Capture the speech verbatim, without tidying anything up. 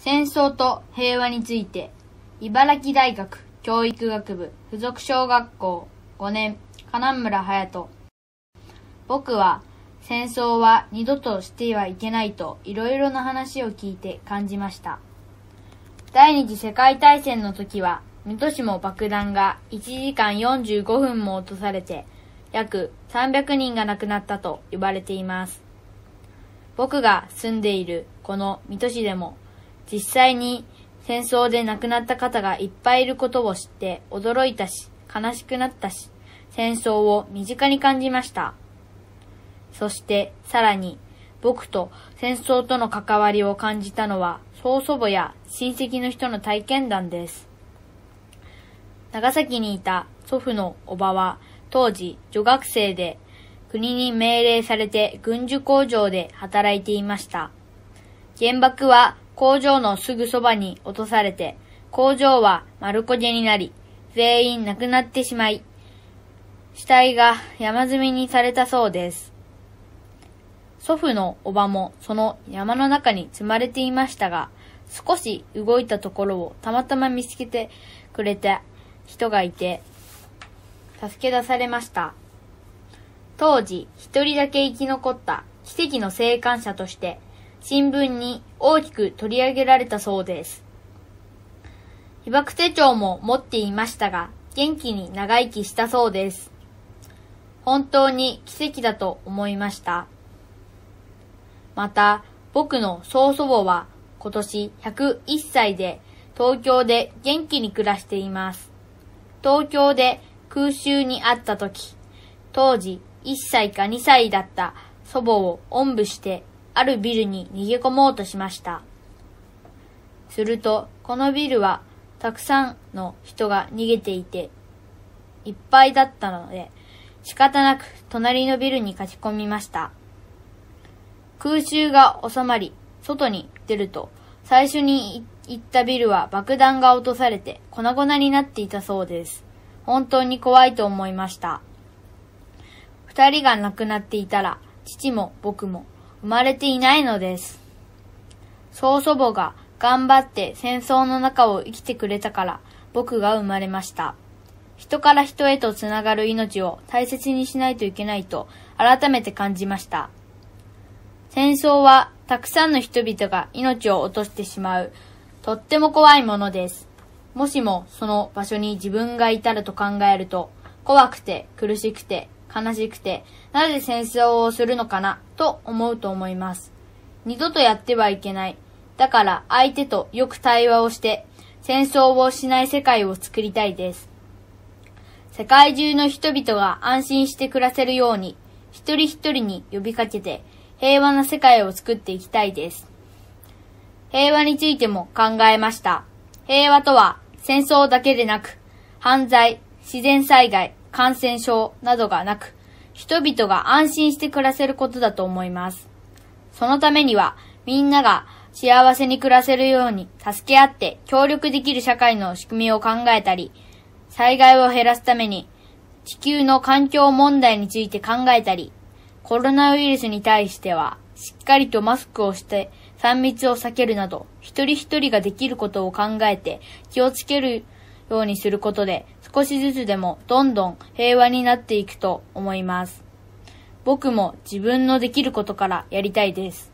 戦争と平和について、茨城大学教育学部附属小学校ごねん金村隼人。僕は戦争は二度としてはいけないといろいろな話を聞いて感じました。第二次世界大戦の時は水戸市も爆弾がいちじかんよんじゅうごふんも落とされて約さんびゃくにんが亡くなったと言われています。僕が住んでいるこの水戸市でも実際に戦争で亡くなった方がいっぱいいることを知って驚いたし悲しくなったし、戦争を身近に感じました。そしてさらに僕と戦争との関わりを感じたのは曽祖母や親戚の人の体験談です。長崎にいた祖父のおばは当時女学生で国に命令されて軍需工場で働いていました。原爆は工場のすぐそばに落とされて、工場は丸焦げになり、全員亡くなってしまい、死体が山積みにされたそうです。祖父のおばもその山の中に積まれていましたが、少し動いたところをたまたま見つけてくれた人がいて、助け出されました。当時、一人だけ生き残った奇跡の生還者として、新聞に大きく取り上げられたそうです。被爆手帳も持っていましたが、元気に長生きしたそうです。本当に奇跡だと思いました。また、僕の曽祖母は今年ひゃくいっさいで東京で元気に暮らしています。東京で空襲にあった時、当時いっさいかにさいだった祖母をおんぶしてあるビルに逃げ込もうとしました。すると、このビルはたくさんの人が逃げていて、いっぱいだったので、仕方なく隣のビルに駆け込みました。空襲が収まり、外に出ると、最初に行ったビルは爆弾が落とされて粉々になっていたそうです。本当に怖いと思いました。二人が亡くなっていたら、父も僕も生まれていないのです。曽祖母が頑張って戦争の中を生きてくれたから僕が生まれました。人から人へとつながる命を大切にしないといけないと改めて感じました。戦争はたくさんの人々が命を落としてしまうとっても怖いものです。もしもその場所に自分がいたらと考えると怖くて苦しくて悲しくて、なぜ戦争をするのかなと思うと思います。二度とやってはいけない。だから相手とよく対話をして、戦争をしない世界を作りたいです。世界中の人々が安心して暮らせるように、一人一人に呼びかけて、平和な世界を作っていきたいです。平和についても考えました。平和とは戦争だけでなく、犯罪、自然災害、感染症などがなく、人々が安心して暮らせることだと思います。そのためには、みんなが幸せに暮らせるように助け合って協力できる社会の仕組みを考えたり、災害を減らすために地球の環境問題について考えたり、コロナウイルスに対してはしっかりとマスクをしてさん密を避けるなど、一人一人ができることを考えて気をつけるようにすることで、少しずつでもどんどん平和になっていくと思います。僕も自分のできることからやりたいです。